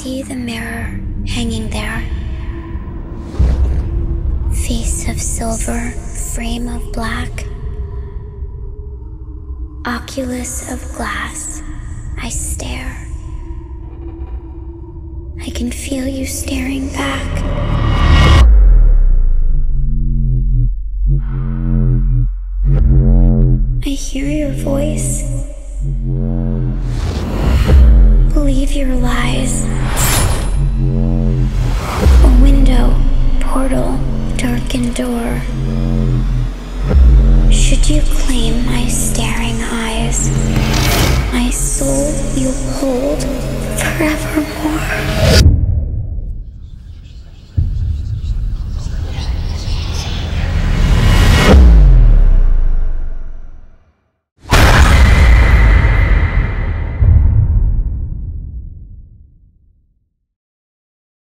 see the mirror hanging there. Face of silver, frame of black. Oculus of glass, I stare. I can feel you staring back. I hear your voice. Believe your lies. A window, portal, darkened door. Should you claim my staring eyes, my soul you'll hold forevermore.